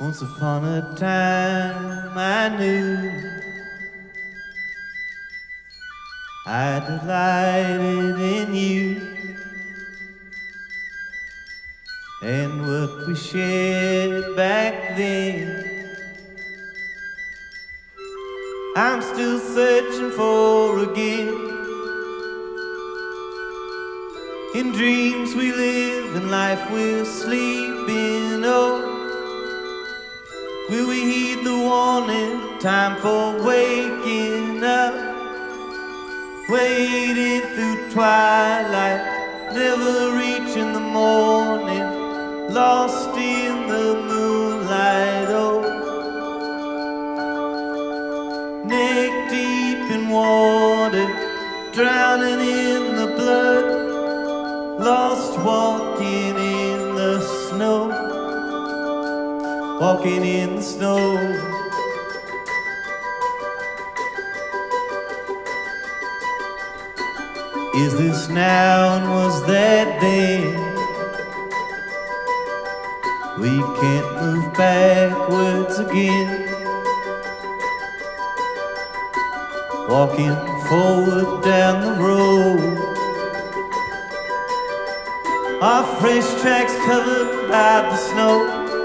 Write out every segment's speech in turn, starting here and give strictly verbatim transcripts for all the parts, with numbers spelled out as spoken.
Once upon a time I knew I delighted in you and what we shared back then. I'm still searching for again. In dreams we live, in life we're sleeping. Oh, will we heed the warning? Time for waking up, waiting through twilight, never reaching the morning, lost in the moonlight. Oh, neck deep in water, drowning in the blood, lost walking in the snow, walking in the snow. Is this now and was that then? We can't move backwards again. Walking forward down the road, our fresh tracks covered by the snow,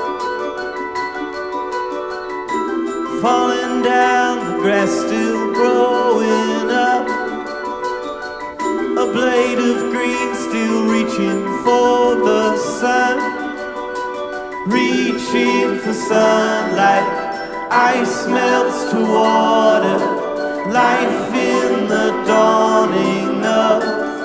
falling down, the grass still growing up, a blade of green still reaching for the sun, reaching for sunlight. Ice melts to water, life in the dawning of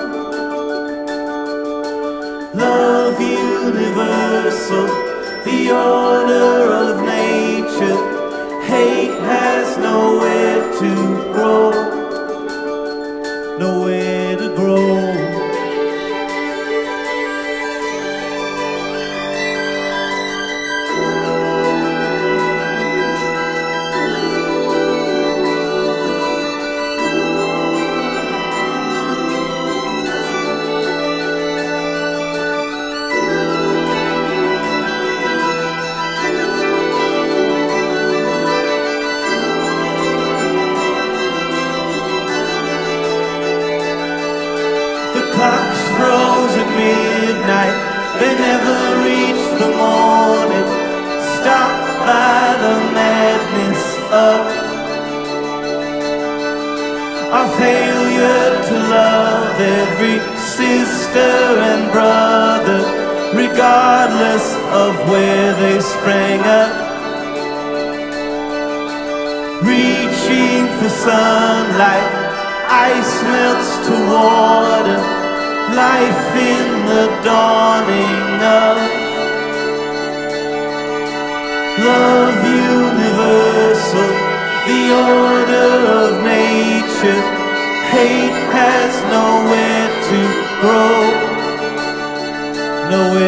love universal, the order of nature. Hate has nowhere to grow, nowhere to grow. Clocks froze at midnight, they never reached the morning, stopped by the madness of our failure to love every sister and brother, regardless of where they sprang up, reaching for sunlight. Ice melts to water, life in the dawning of love universal, the order of nature. Hate has nowhere to grow, nowhere